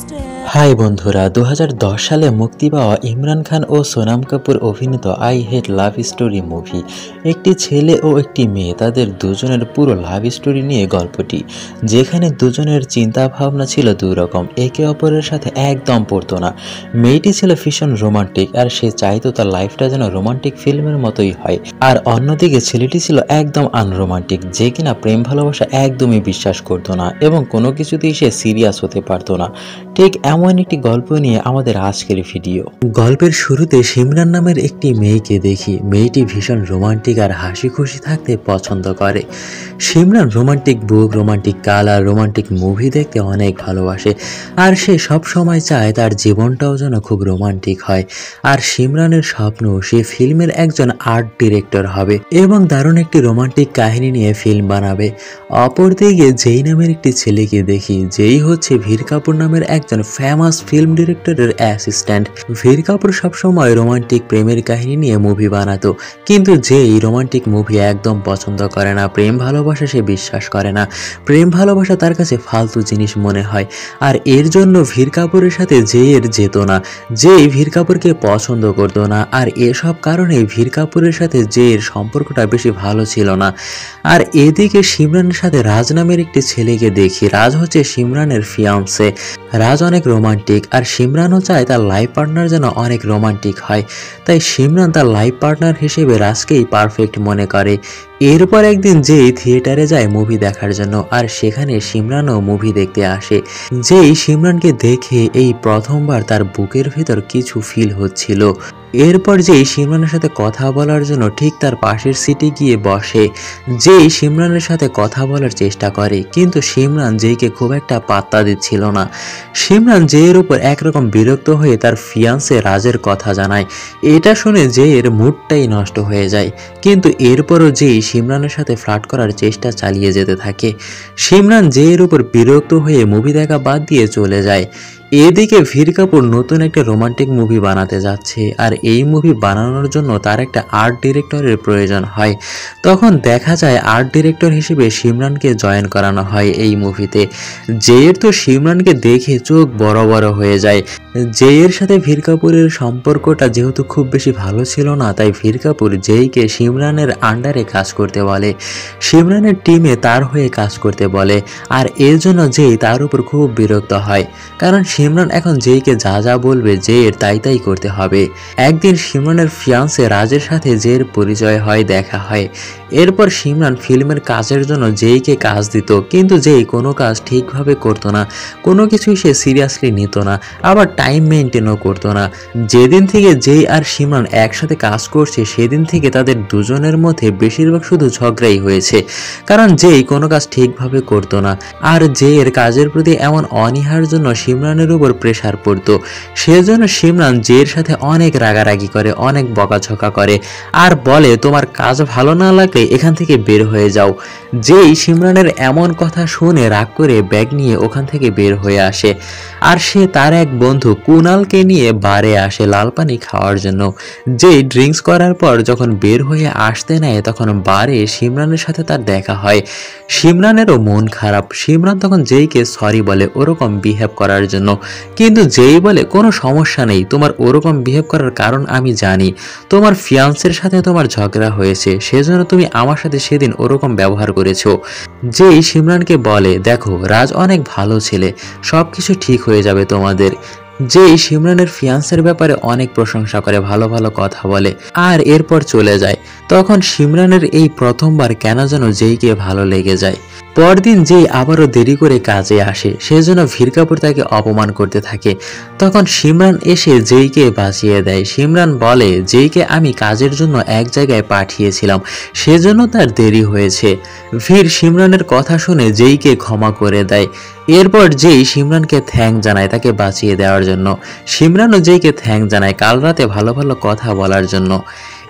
High বন্ধুরা, 2010 সালে মুক্তি পাওয়া ইমরান খান ও সোনাম কাপুর অভিনীত I hate love story movie একটি ছেলে ও একটি মেয়ে, তাদের দুজনের পুরো লাভ স্টোরি নিয়ে গল্পটি, যেখানে দুজনের চিন্তা ভাবনা ছিল দুই রকম, একে অপরের সাথে একদম পড়তো না। মেয়েটি ছিল ভীষণ রোমান্টিক আর সে চাইতো তার লাইফটা যেন রোমান্টিক ফিল্মের মতোই হয়, আর অন্যদিকে ছেলেটি ছিল একদম আনরোমান্টিক, যে কিনা প্রেম ভালোবাসা একদমই বিশ্বাস করতো না এবং কোনো কিছুতেই সে সিরিয়াস হতে পারতো না। ঠিক এমন একটি গল্প নিয়ে আমাদের আজকের ভিডিও। গল্পের শুরুতে সিমরান নামের একটি মেয়েকে দেখি। মেয়েটি ভীষণ রোমান্টিক আর হাসি খুশি থাকতে পছন্দ করে। Simran romantic book, romantic colour, romantic movie দেখতে অনেক ভালোবাসে, আর সে সব সময় চায় তার জীবনটাও যেন খুব রোমান্টিক হয়। আর সিমরানের স্বপ্ন সে ফিল্মের একজন আর্ট ডিরেক্টর হবে এবং দারুণ একটি রোমান্টিক কাহিনী নিয়ে ফিল্ম বানাবে। অপরদিকে যেই নামের একটি ছেলেকে দেখি, যেই হচ্ছে ভীর কাপুর নামের একজন ফেমাস ফিল্ম ডিরেক্টরের অ্যাসিস্ট্যান্ট। ভীর কাপুর সবসময় রোমান্টিক প্রেমের কাহিনী নিয়ে মুভি বানাতো, কিন্তু যেই রোমান্টিক মুভি একদম পছন্দ করে না, প্রেম ভালোবাসা সে বিশ্বাস করে না, প্রেম ভালোবাসা তার কাছে ফালতু জিনিস মনে হয়। আর এর জন্য ভীর কাপুরের সাথে যের যেত না, যেই ভীর কাপুরকে পছন্দ করতো না, আর এসব কারণে ভীর কাপুরের সাথে যের সম্পর্কটা বেশি ভালো ছিল না। আর এদিকে সিমরানের সাথে রাজ নামের একটি ছেলেকে দেখি। রাজ হচ্ছে সিমরানের ফিয়ান্সে। রাজ অনেক রোমান্টিক আর সিমরানও চায় তার লাইফ পার্টনার যেন অনেক রোমান্টিক হয়, তাই সিমরান তার লাইফ পার্টনার হিসেবে রাজকেই পারফেক্ট মনে করে। এরপর একদিন যেই থিয়েটারে যায় মুভি দেখার জন্য, আর সেখানে সিমরানও মুভি দেখতে আসে। যেই সিমরানকে দেখে এই প্রথমবার তার বুকের ভিতর কিছু ফিল হচ্ছিল। এরপর যেই সিমরানের সাথে কথা বলার জন্য ঠিক তার পাশের সিটে গিয়ে বসে। যেই সিমরানের সাথে কথা বলার চেষ্টা করে, কিন্তু সিমরান যেইকে খুব একটা পাত্তা দিচ্ছিল না। সিমরান যেয়ের উপর একরকম বিরক্ত হয়ে তার ফিয়ান্সে রাজের কথা জানায়। এটা শুনে যেয়ের মুডটাই নষ্ট হয়ে যায়, কিন্তু এরপরও যেই সিমরানের সাথে ফ্লার্ট করার চেষ্টা চালিয়ে যেতে থাকে। সিমরান যেয়ের উপর বিরক্ত হয়ে মুভি দেখা বাদ দিয়ে চলে যায়। এদিকে ভীর কাপুর নতুন একটা রোমান্টিক মুভি বানাতে যাচ্ছে, আর এই মুভি বানানোর জন্য তার একটা আর্ট ডিরেক্টরের প্রয়োজন হয়। তখন দেখা যায় আর্ট ডিরেক্টর হিসেবে সিমরানকে জয়েন করানো হয় এই মুভিতে। যেয়ের তো সিমরানকে দেখে চোখ বড় বড় হয়ে যায়। যেয়ের সাথে ভীর কাপুরের সম্পর্কটা যেহেতু খুব বেশি ভালো ছিল না, তাই ভীর কাপুর যেইকে সিমরানের আন্ডারে কাজ করতে বলে, সিমরানের টিমে তার হয়ে কাজ করতে বলে। আর এর জন্য যেই তার উপর খুব বিরক্ত হয়, কারণ সিমরান এখন যেইকে যা যা বলবে যেয়ের তাই তাই করতে হবে। একদিন সিমরানের ফিয়ান্সে রাজের সাথে যের পরিচয় হয়, দেখা হয়। এরপর সিমরান ফিল্মের কাজের জন্য যেইকে কাজ দিত, কিন্তু যেই কোনো কাজ ঠিকভাবে করতো না, কোনো কিছুই সে সিরিয়াসলি নিত না, আবার টাইম মেনটেনও করতো না। যেদিন থেকে যেই আর সিমরান একসাথে কাজ করছে, সেদিন থেকে তাদের দুজনের মধ্যে বেশিরভাগ শুধু ঝগড়াই হয়েছে, কারণ যেই কোনো কাজ ঠিকভাবে করতো না। আর যেয়ের কাজের প্রতি এমন অনীহার জন্য সিমরানের উপর প্রেশার পড়তো। সেজন্য সিমরান যেয়ের সাথে অনেক রাগারাগি করে, অনেক বকাঝকা করে, আর বলে তোমার কাজ ভালো না লাগলে এখান থেকে বের হয়ে যাও। যেই সিমরানের এমন কথা শুনে রাগ করে ব্যাগ নিয়ে ওখান থেকে বের হয়ে আসে, আর সে তার এক বন্ধু কুনালকে নিয়ে বারে আসে লাল পানি খাওয়ার জন্য। যেই ড্রিঙ্কস করার পর যখন বের হয়ে আসতে নেয়, তখন বারে সিমরানের সাথে তার দেখা হয়। সিমরানেরও মন খারাপ। সিমরান তখন যেইকে সরি বলে ওরকম বিহেভ করার জন্য, কিন্তু যেই বলে কোনো সমস্যা নেই, তোমার ওরকম বিহেভ করার কারণ আমি জানি, তোমার ফিয়ান্সের সাথে তোমার ঝগড়া হয়েছে, সেজন্য তুমি আমার সাথে সেদিন ওরকম ব্যবহার করেছো। যেই সিমরানকে বলে দেখো রাজ অনেক ভালো ছেলে, সবকিছু ঠিক হয়ে যাবে তোমাদের। যেই সিমরানের ফিয়ান্সের ব্যাপারে অনেক প্রশংসা করে, ভালো ভালো কথা বলে, আর এরপর চলে যায়। তখন সিমরানের এই প্রথমবার কেন যেন যেইকে ভালো লেগে যায়। পরদিন যেই আবারও দেরি করে কাজে আসে, সেজন্য ভীর কাপুর তাকে অপমান করতে থাকে। তখন সিমরান এসে যেইকে বাঁচিয়ে দেয়। সিমরান বলে যেইকে আমি কাজের জন্য এক জায়গায় পাঠিয়েছিলাম, সেজন্য তার দেরি হয়েছে। ভীর সিমরানের কথা শুনে যেইকে ক্ষমা করে দেয়। এরপর যেই সিমরানকে থ্যাঙ্ক জানায় তাকে বাঁচিয়ে দেওয়ার জন্য। সিমরানও যেইকে থ্যাঙ্ক জানায় কাল রাতে ভালো ভালো কথা বলার জন্য।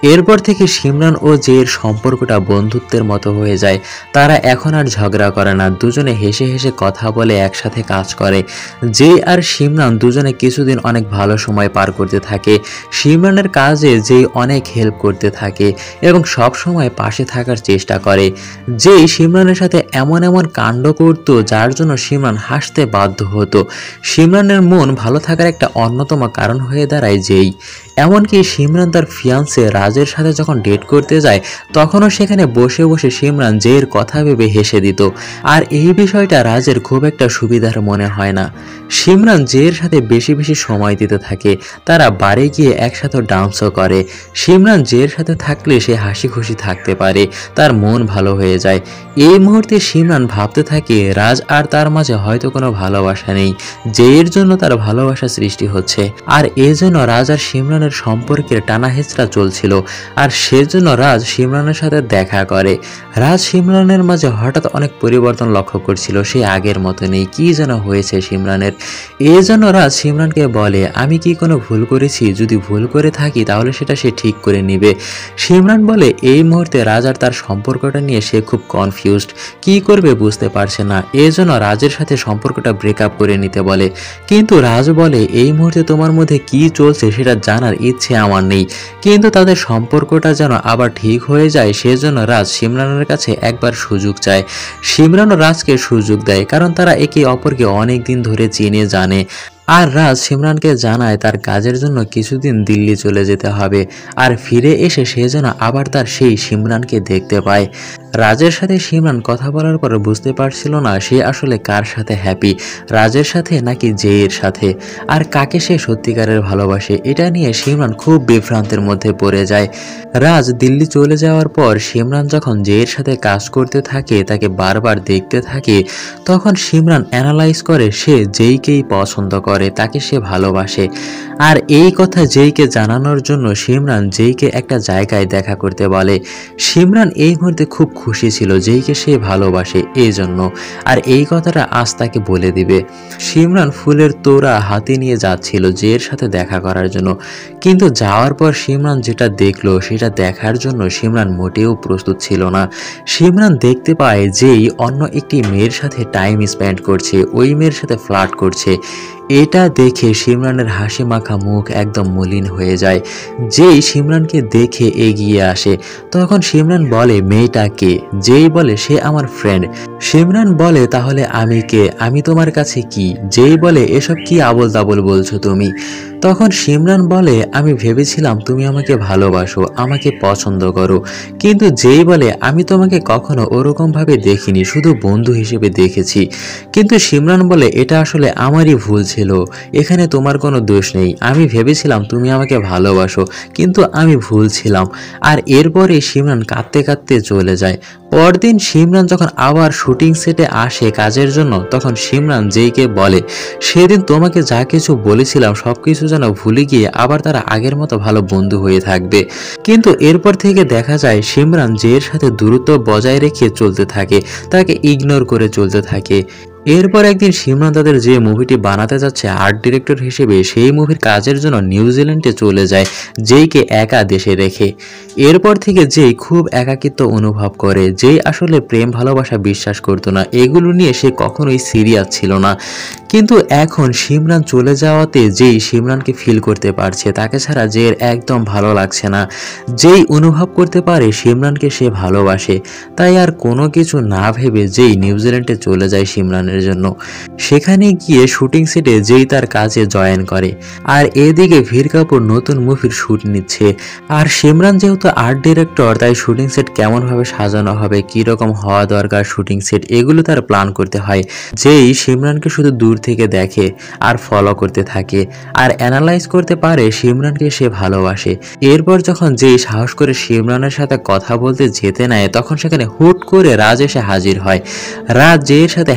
এরপর থেকে সিমরান ও জের সম্পর্কটা বন্ধুত্বের মতো হয়ে যায়। তারা এখন আর ঝগড়া করে না, দুজনে হেসে হেসে কথা বলে একসাথে কাজ করে। জে আর সিমরান দুজনে কিছুদিন অনেক ভালো সময় পার করতে থাকে। সিমরানের কাজে জে অনেক হেল্প করতে থাকে এবং সব সময় পাশে থাকার চেষ্টা করে। জে সিমরানের সাথে এমন এমন কাণ্ড করত যার জন্য সিমরান হাসতে বাধ্য হতো। সিমরানের মন ভালো থাকার একটা অন্যতম কারণ হয়ে দাঁড়ায় জেই। এমনকি সিমরান তার ফিয়ান্সে রাজের সাথে যখন ডেট করতে যায় তখনও সেখানে বসে বসে সিমরান জের কথা ভেবে হেসে দিত। আর এই বিষয়টা রাজের খুব একটা সুবিধার মনে হয় না। সিমরান জের সাথে বেশি বেশি সময় দিতে থাকে। তারা বারে গিয়ে একসাথে ডান্সও করে। সিমরান জের সাথে থাকলে সে হাসি খুশি থাকতে পারে, তার মন ভালো হয়ে যায়। এই মুহূর্তে সিমরান ভাবতে থাকে রাজ আর তার মাঝে হয়তো কোনো ভালোবাসা নেই, জের জন্য তার ভালোবাসা সৃষ্টি হচ্ছে। আর এজন্য রাজ আর সিমরানের সম্পর্কের টানা হেঁচড়া চলছিল। আর সেজন্য রাজ সিমরানের সাথে দেখা করে। রাজ সিমরানের মাঝে হঠাৎ অনেক পরিবর্তন লক্ষ্য করছিল, সে আগের মতো নেই, কি যেন হয়েছে সিমরানের। এজন্য রাজ সিমরানকে বলে আমি কি কোনো ভুল করেছি, যদি ভুল করে থাকি তাহলে সেটা সে ঠিক করে নেবে। সিমরান বলে এই মুহূর্তে রাজ আর তার সম্পর্কটা নিয়ে সে খুব কনফিউজড, কি করবে বুঝতে পারছে না। এজন্য রাজের সাথে সম্পর্কটা ব্রেকআপ করে নিতে বলে। কিন্তু রাজ বলে এই মুহূর্তে তোমার মধ্যে কি চলছে সেটা জানার ইচ্ছে আমার নেই, কিন্তু তাদের সম্পর্কটা যেন আবার ঠিক হয়ে যায় সেজন্য রাজ সিমরানের কাছে একবার সুযোগ চায়। সিমরানও রাজকে সুযোগ দেয়, কারণ তারা একে অপরকে অনেক দিন ধরে চিনে জানে। আর রাজ সিমরানকে জানায় তার কাজের জন্য কিছুদিন দিল্লি চলে যেতে হবে, আর ফিরে এসে সে যেন আবার তার সেই সিমরানকে দেখতে পায়। রাজের সাথে সিমরান কথা বলার পর বুঝতে পারছিল না সে আসলে কার সাথে হ্যাপি, রাজের সাথে নাকি জেয়ের সাথে, আর কাকে সে সত্যিকারের ভালোবাসে। এটা নিয়ে সিমরান খুব বিভ্রান্তের মধ্যে পড়ে যায়। রাজ দিল্লি চলে যাওয়ার পর সিমরান যখন জেয়ের সাথে কাজ করতে থাকে, তাকে বারবার দেখতে থাকে, তখন সিমরান অ্যানালাইজ করে সে জেইকেই পছন্দ করে, তাকে সে ভালোবাসে। আর এই কথা জেইকে জানানোর জন্য সিমরান জেইকে একটা জায়গায় দেখা করতে বলে। সিমরান এই মুহূর্তে খুব খুশি ছিল, জেইকে সে ভালোবাসে এই জন্য, আর এই কথাটা আজ তাকে বলে দিবে। সিমরান ফুলের তোড়া হাতে নিয়ে যাচ্ছিল জের সাথে দেখা করার জন্য, কিন্তু যাওয়ার পর সিমরান যেটা দেখলো সেটা দেখার জন্য সিমরান মোটেও প্রস্তুত ছিল না। সিমরান দেখতে পায় জেই অন্য একটি মেয়ের সাথে টাইম স্পেন্ড করছে, ওই মেয়ের সাথে ফ্লার্ট করছে। এটা দেখে সিমরানের হাসি মাখা মুখ একদম মলিন হয়ে যায়। যেই সিমরানকে দেখে এগিয়ে আসে তখন সিমরান বলে মেয়েটা কে? যেই বলে সে আমার ফ্রেন্ড। সিমরান বলে তাহলে আমি কে, আমি তোমার কাছে কি? যেই বলে এসব কি আবোল তাবোল বলছো তুমি? তখন সিমরান বলে আমি ভেবেছিলাম তুমি আমাকে ভালোবাসো, আমাকে পছন্দ করো, কিন্তু যেই বলে আমি তোমাকে কখনো ওরকম ভাবে দেখিনি, শুধু বন্ধু হিসেবে দেখেছি। কিন্তু সিমরান বলে এটা আসলে আমারই ভুল ছিল, এখানে তোমার কোনো দোষ নেই, আমি ভেবেছিলাম তুমি আমাকে ভালোবাসো, কিন্তু আমি ভুল ছিলাম। আর এরপরে সিমরান কাঁদতে কাঁদতে চলে যায়। পরদিন সিমরান যখন আবার শুটিং সেটে আসে কাজের জন্য, তখন সিমরান জেইকে বলে সেদিন তোমাকে যা কিছু বলেছিলাম সবকিছু যেন ভুলে গিয়ে আবার তারা আগের মতো ভালো বন্ধু হয়ে থাকবে। কিন্তু এরপর থেকে দেখা যায় সিমরান জের সাথে দূরত্ব বজায় রেখে চলতে থাকে, তাকে ইগনোর করে চলতে থাকে। এরপর একদিন সিমরান তাদের যে মুভিটি বানাতে যাচ্ছে আর্ট ডিরেক্টর হিসেবে, সেই মুভির কাজের জন্য নিউজিল্যান্ডে চলে যায় জেইকে একা দেশে রেখে। এরপর থেকে জেই খুব একাকিত্ব অনুভব করে। জেই আসলে প্রেম ভালোবাসা বিশ্বাস করতো না, এগুলো নিয়ে সে কখনোই সিরিয়াস ছিল না। কিন্তু এখন সিমরান চলে যাওয়াতে জেই সিমরানকে ফিল করতে পারছে, তাকে ছাড়া জের একদম ভালো লাগছে না। জেই অনুভব করতে পারে সিমরানকে সে ভালোবাসে, তাই আর কোনো কিছু না ভেবে জেই নিউজিল্যান্ডে চলে যায় সিমরানের জন্য। সেখানে গিয়ে শুটিং সেটে জেই তার কাজে জয়েন করে। আর এদিকে ভীর কাপুর নতুন মুভির শুট নিচ্ছে। আর সিমরান যেহেতু আর্ট ডিরেক্টর, তাই শুটিং সেট কেমনভাবে সাজানো হবে, কীরকম হওয়া দরকার শুটিং সেট, এগুলো তার প্ল্যান করতে হয়। জেই সিমরানকে শুধু দূর থেকে দেখে আর ফলো করতে থাকে, আর অ্যানালাইজ করতে পারে সিমরানকে সে ভালোবাসে। এরপর যখন জেই সাহস করে সিমরানের সাথে কথা বলতে যেতে নেয়, তখন সেখানে হুট করে রাজ এসে হাজির হয়। রাজ জেইয়ের সাথে হ্যান্ডশেক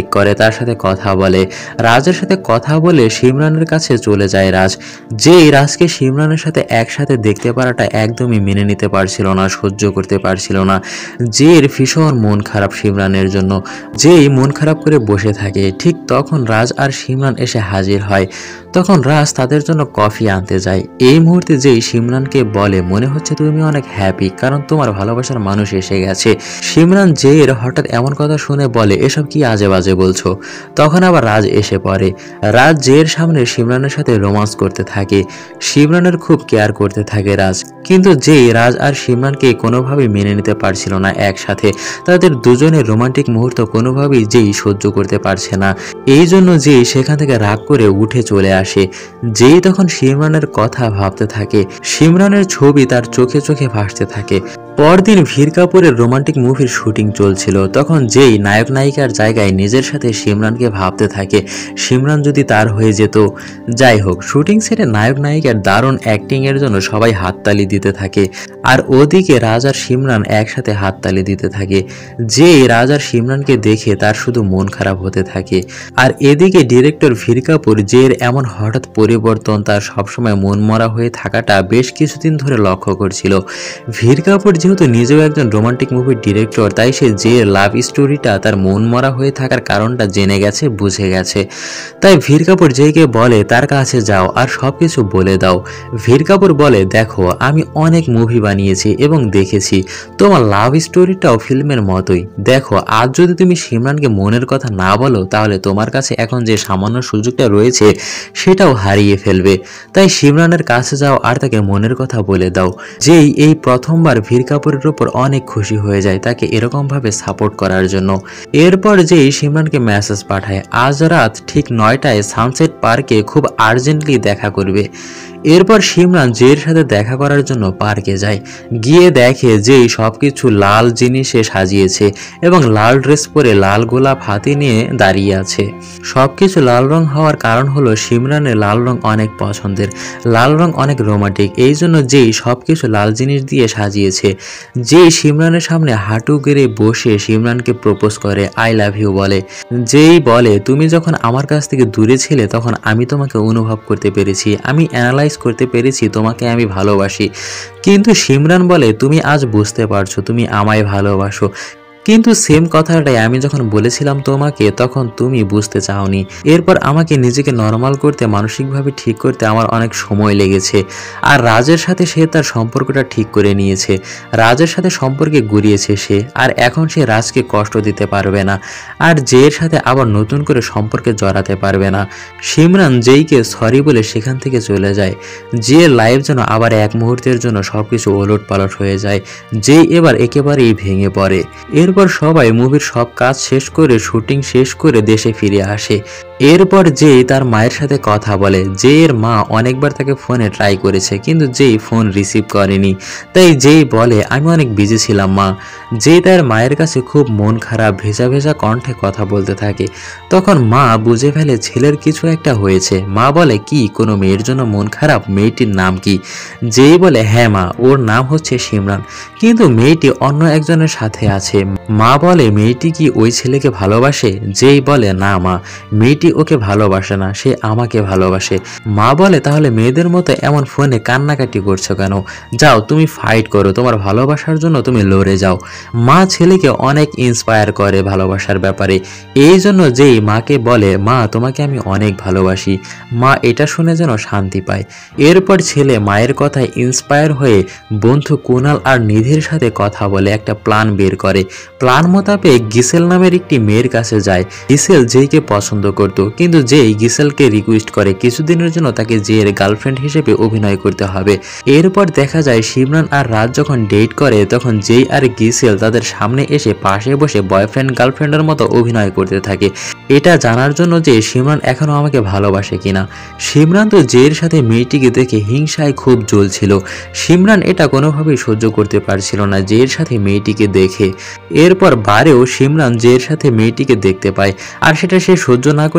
চেক করে, তার সাথে কথা বলে। রাজের সাথে কথা বলে সিমরানের কাছে চলে যায় রাজ। যেই রাজকে সিমরানের সাথে একসাথে দেখতে পারাটা একদমই মেনে নিতে পারছিল না, সহ্য করতে পারছিল না। যের ভীষণ মন খারাপ সিমরানের জন্য। যেই মন খারাপ করে বসে থাকে, ঠিক তখন রাজ আর সিমরান এসে হাজির হয়। তখন রাজ তাদের জন্য কফি আনতে যায়। এই মুহূর্তে যেই সিমরানকে বলে, মনে হচ্ছে তুমি অনেক হ্যাপি, কারণ তোমার ভালোবাসার মানুষ এসে গেছে। সিমরান যের হঠাৎ এমন কথা শুনে বলে, এসব কি আজে বাজে বলছো। তখন আবার রাজ এসে পড়ে। রাজ যের সামনে সিমরানের সাথে রোমান্স করতে থাকে। সিমরানের খুব কেয়ার করতে থাকে রাজ, কিন্তু যেই রাজ আর সিমরানকে কোনোভাবেই মেনে নিতে পারছিল না একসাথে। তাদের দুজনের রোমান্টিক মুহূর্ত কোনোভাবেই যেই সহ্য করতে পারছে না। এই জন্য যেই সেখান থেকে রাগ করে উঠে চলে আসে। যেই তখন সিমরানের কথা ভাবতে থাকে। সিমরানের ছবি তার চোখে চোখে ভাসতে থাকে। পরদিন ভীর কাপুরের রোমান্টিক মুভির শুটিং চলছিল। তখন যেই নায়ক নায়িকার জায়গায় নিজের সাথে সিমরানকে ভাবতে থাকে, সিমরান যদি তার হয়ে যেত। যাই হোক, শুটিং সেটে নায়ক নায়িকার দারুণ অ্যাক্টিং এর জন্য সবাই হাততালি দিতে থাকে। আর ওদিকে রাজ আর সিমরান একসাথে হাততালি দিতে থাকে। যেই রাজ আর সিমরানকে দেখে তার শুধু মন খারাপ হতে থাকে। আর এদিকে ডিরেক্টর ভীর কাপুর যের এমন হঠাৎ পরিবর্তন, তার সবসময় মন মরা হয়ে থাকাটা বেশ কিছুদিন ধরে লক্ষ্য করছিল। ভীর কাপুর যেহেতু নিজেও একজন রোমান্টিক মুভির ডিরেক্টর, তাই সে যে লাভ স্টোরিটা তার মন মরা হয়ে থাকার কারণটা জেনে গেছে, বুঝে গেছে। তাই ভীর কাপুর যেকে বলে তার কাছে যাও আর সবকিছু বলে দাও। ভীর কাপুর বলে, দেখো আমি অনেক মুভি বানিয়েছি এবং দেখেছি, তোমার লাভ স্টোরিটাও ফিল্মের মতোই। দেখো আজ যদি তুমি সিমরানকে মনের কথা না বলো, তাহলে তোমার কাছে এখন যে সামান্য সুযোগটা রয়েছে সেটাও হারিয়ে ফেলবে। তাই সিমরানের কাছে যাও আর তাকে মনের কথা বলে দাও। যেই এই প্রথমবার ভীর কাপুরের উপর অনেক খুশি হয়ে যায় তাকে এরকম ভাবে সাপোর্ট করার জন্য। এরপর যেই সিমরানকে মেসেজ পাঠায়, আজ রাত ঠিক 9টায় সানসেট পার্কে খুব আর্জেন্টলি দেখা করবে। এরপর সিমরান যের সাথে দেখা করার জন্য পার্কে যায়। গিয়ে দেখে যেই সবকিছু লাল জিনিসে সাজিয়েছে এবং লাল ড্রেস পরে লাল গোলাপ হাতে নিয়ে দাঁড়িয়ে আছে। সবকিছু লাল রং হওয়ার কারণ হলো সিমরানের লাল রং অনেক পছন্দের, লাল রং অনেক রোমান্টিক, এই জন্য যেই সবকিছু লাল জিনিস দিয়ে সাজিয়েছে। যেই সিমরানের সামনে হাঁটু গেড়ে বসে সিমরানকে প্রপোজ করে, আই লাভ ইউ বলে। যেই বলে, তুমি যখন আমার কাছ থেকে দূরে ছিলে তখন আমি তোমাকে অনুভব করতে পেরেছি, আমি অ্যানালাইজ করতে পেরেছি তোমাকে আমি ভালোবাসি। কিন্তু সিমরান বলে, তুমি আজ বুঝতে পারছো তুমি আমায় ভালোবাসো, কিন্তু সেম কথাটাই আমি যখন বলেছিলাম তোমাকে তখন তুমি বুঝতে চাওনি। এরপর আমাকে নিজেকে নর্মাল করতে, মানসিকভাবে ঠিক করতে আমার অনেক সময় লেগেছে। আর রাজের সাথে সে তার সম্পর্কটা ঠিক করে নিয়েছে, রাজের সাথে সম্পর্কে গড়িয়েছে সে, আর এখন সে রাজকে কষ্ট দিতে পারবে না, আর যের সাথে আবার নতুন করে সম্পর্কে জড়াতে পারবে না। সিমরান যেইকে সরি বলে সেখান থেকে চলে যায়। যে লাইফ যেন আবার এক মুহূর্তের জন্য সবকিছু ওলট পালট হয়ে যায়। যেই এবার একেবারেই ভেঙে পড়ে। এরপর সবাই মুভির সব কাজ শেষ করে, শুটিং শেষ করে দেশে ফিরে আসে। এরপর যেই তার মায়ের সাথে কথা বলে। যের মা অনেকবার তাকে ফোনে ট্রাই করেছে, কিন্তু যেই ফোন রিসিভ করেনি। তাই যেই বলে, আমি অনেক বিজি ছিলাম মা। যেই তার মায়ের কাছে খুব মন খারাপ ভেজা ভেজা কণ্ঠে কথা বলতে থাকে। তখন মা বুঝে ফেলে ছেলের কিছু একটা হয়েছে। মা বলে, কি কোনো মেয়ের জন্য মন খারাপ? মেয়েটির নাম কি? যেই বলে, হ্যাঁ মা, ওর নাম হচ্ছে সিমরান, কিন্তু মেয়েটি অন্য একজনের সাথে আছে। মা বলে, মেয়েটি কি ওই ছেলেকে ভালোবাসে? যেই বলে, না মা, মেয়েটি ওকে ভালোবাসে না, সে আমাকে ভালোবাসে। মা বলে, তাহলে মেয়েদের মতো এমন ফোনে কান্নাকাটি করছো কেন? যাও তুমি ফাইট করো, তোমার ভালোবাসার জন্য তুমি লড়ে যাও। মা ছেলেকে অনেক ইন্সপায়ার করে ভালোবাসার ব্যাপারে। এই জন্য যেই মাকে বলে, মা তোমাকে আমি অনেক ভালোবাসি। মা এটা শুনে যেন শান্তি পায়। এরপর ছেলে মায়ের কথায় ইন্সপায়ার হয়ে বন্ধু কুনাল আর নিধির সাথে কথা বলে একটা প্ল্যান বের করে। প্ল্যান মোতাবেক গিসেল নামের একটি মেয়ের কাছে যায়। গিসেল যেইকে পছন্দ করত, কিন্তু যেই গিসেলকে রিকোয়েস্ট করে কিছুদিনের জন্য তাকে জের গার্লফ্রেন্ড হিসেবে অভিনয় করতে হবে। এরপর দেখা যায় সিমরান আর রাজ যখন ডেট করে তখন যেই আর গিসেল তাদের সামনে এসে পাশে বসে বয়ফ্রেন্ড গার্লফ্রেন্ডের মতো অভিনয় করতে থাকে, এটা জানার জন্য যে সিমরান এখনো আমাকে ভালোবাসে কিনা। সিমরান তো জের সাথে মেয়েটিকে দেখে হিংসায় খুব জ্বলছিল। সিমরান এটা কোনোভাবেই সহ্য করতে পারছিল না জের সাথে মেয়েটিকে দেখে। এরপর বারেও সিমরান জের সাথে মেয়েটিকে দেখতে পায়, আর সেটা সে সহ্য না করতে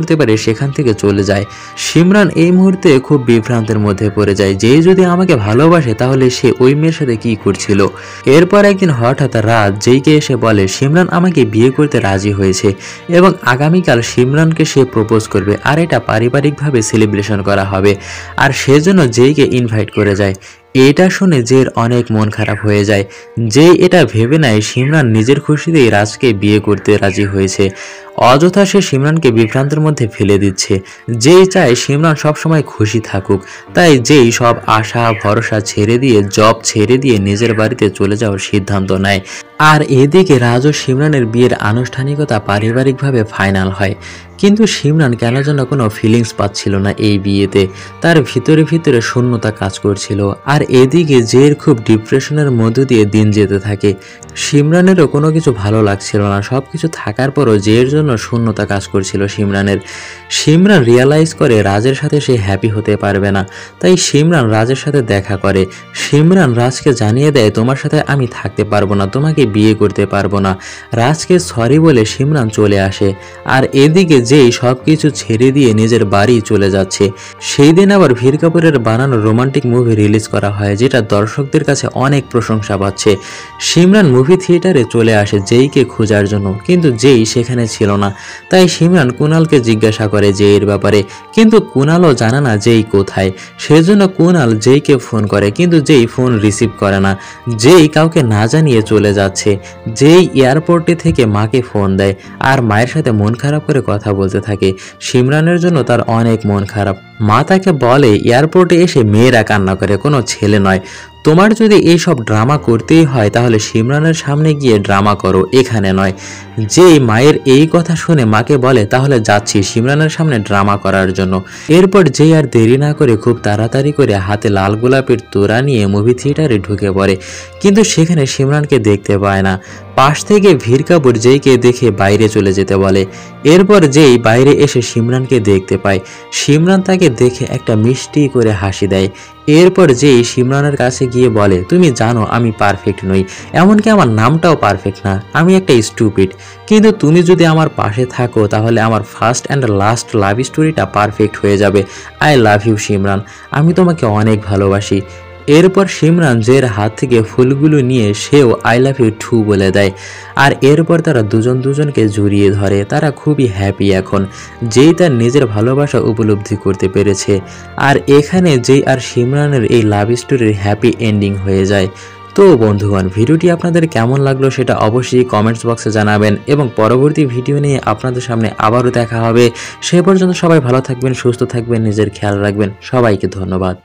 করতে পারে সেখান থেকে চলে যায়। সিমরান এই মুহূর্তে খুব বিভ্রান্তের মধ্যে পড়ে যায়, যে যদি আমাকে ভালোবাসে তাহলে সে ওই মেয়ের সাথে কি করছিল। এরপর একদিন হঠাৎ রাজ যেইকে এসে বলে সিমরান আমাকে বিয়ে করতে রাজি হয়েছে এবং আগামীকাল সিমরানকে সে প্রপোজ করবে আর এটা পারিবারিকভাবে সেলিব্রেশন করা হবে, আর সেজন্য যেইকে ইনভাইট করে যায়। এটা শুনে জের অনেক মন খারাপ হয়ে যায়। যেই এটা ভেবে নেয় সিমরান নিজের খুশিতেই রাজকে বিয়ে করতে রাজি হয়েছে, অযথা সে সিমরানকে বিভ্রান্তের মধ্যে ফেলে দিচ্ছে। যেই চায় সিমরান সবসময় খুশি থাকুক, তাই যেই সব আশা ভরসা ছেড়ে দিয়ে জব ছেড়ে দিয়ে নিজের বাড়িতে চলে যাওয়ার সিদ্ধান্ত নেয়। আর এদিকে রাজ ও সিমরানের বিয়ের আনুষ্ঠানিকতা পারিবারিকভাবে ফাইনাল হয়, কিন্তু সিমরান কেন যেন কোনো ফিলিংস পাচ্ছিল না এই বিয়েতে। তার ভিতরে ভিতরে শূন্যতা কাজ করছিল, আর এদিকে জের খুব ডিপ্রেশনের মধ্য দিয়ে দিন যেতে থাকে। সিমরানেরও কোনো কিছু ভালো লাগছিল না, সব কিছু থাকার পরও জের জন্য শূন্যতা কাজ করছিল সিমরানের। সিমরান রিয়ালাইজ করে রাজের সাথে সে হ্যাপি হতে পারবে না, তাই সিমরান রাজের সাথে দেখা করে। সিমরান রাজকে জানিয়ে দেয় তোমার সাথে আমি থাকতে পারবো না, তোমাকে বিয়ে করতে পারবো না। রাজকে সরি বলে সিমরান চলে আসে, আর এদিকে যেই সব কিছু ছেড়ে দিয়ে নিজের বাড়ি চলে যাচ্ছে। সেই দিন আবার ভীর কাপুরের বানানো রোমান্টিক মুভি রিলিজ করা হয়, যেটা দর্শকদের কাছে অনেক প্রশংসা পাচ্ছে। সিমরান মুভি থিয়েটারে চলে আসে যেইকে খোঁজার জন্য, কিন্তু যেই সেখানে ছিল না। তাই সিমরান কুনালকে জিজ্ঞাসা করে যেইর ব্যাপারে, কিন্তু কুনালও জানে না যেই কোথায়। সেজন্য কুনাল যেইকে ফোন করে, কিন্তু যেই ফোন রিসিভ করে না। যেই কাউকে না জানিয়ে চলে যাচ্ছে। যেই এয়ারপোর্টে থেকে মাকে ফোন দেয় আর মায়ের সাথে মন খারাপ করে কথা বলতে থাকে। সিমরানের জন্য তার অনেক মন খারাপ। মা তাকে বলে এয়ারপোর্টে এসে মেয়েরা কান্না করে, কোনো ছেলে নয়। তোমার যদি এইসব ড্রামা করতেই হয় তাহলে সিমরানের সামনে গিয়ে ড্রামা করো, এখানে নয়। যেই মায়ের এই কথা শুনে মাকে বলে তাহলে যাচ্ছি সিমরানের সামনে ড্রামা করার জন্য। এরপর যেই আর দেরি না করে খুব তাড়াতাড়ি করে হাতে লাল গোলাপের তোড়া নিয়ে মুভি থিয়েটারে ঢুকে পড়ে, কিন্তু সেখানে সিমরানকে দেখতে পায় না। পাশ থেকে ভীর কাপুর যেইকে দেখে বাইরে চলে যেতে বলে। এরপর যেই বাইরে এসে সিমরানকে দেখতে পায়, সিমরান তাকে দেখে একটা মিষ্টি করে হাসি দেয়। এরপর যেই সিমরানের কাছে গিয়ে বলে তুমি জানো আমি পারফেক্ট নই, এমনকি আমার নামটাও পারফেক্ট না, আমি একটা স্টুপিড, কিন্তু তুমি যদি আমার পাশে থাকো তাহলে আমার ফার্স্ট অ্যান্ড লাস্ট লাভ স্টোরিটা পারফেক্ট হয়ে যাবে। আই লাভ ইউ সিমরান, আমি তোমাকে অনেক ভালোবাসি। এরপর সিমরান জের হাত থেকে ফুলগুলো নিয়ে সেও আই লাভ ইউ টু বলে দেয়, আর এরপর তারা দুজন দুজনকে জড়িয়ে ধরে। তারা খুবই হ্যাপি এখন, যেই তার নিজের ভালোবাসা উপলব্ধি করতে পেরেছে। আর এখানে যেই আর সিমরানের এই লাভ স্টোরির হ্যাপি এন্ডিং হয়ে যায়। তো বন্ধুগণ, ভিডিওটি আপনাদের কেমন লাগলো সেটা অবশ্যই কমেন্টস বক্সে জানাবেন, এবং পরবর্তী ভিডিও নিয়ে আপনাদের সামনে আবারও দেখা হবে। সে পর্যন্ত সবাই ভালো থাকবেন, সুস্থ থাকবেন, নিজের খেয়াল রাখবেন। সবাইকে ধন্যবাদ।